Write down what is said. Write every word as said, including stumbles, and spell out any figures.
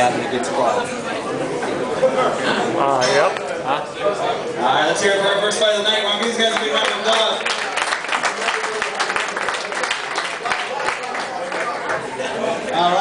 got in a good spot. Uh, yep. Huh? All right, let's hear it for our first fight of the night. One of these guys will be running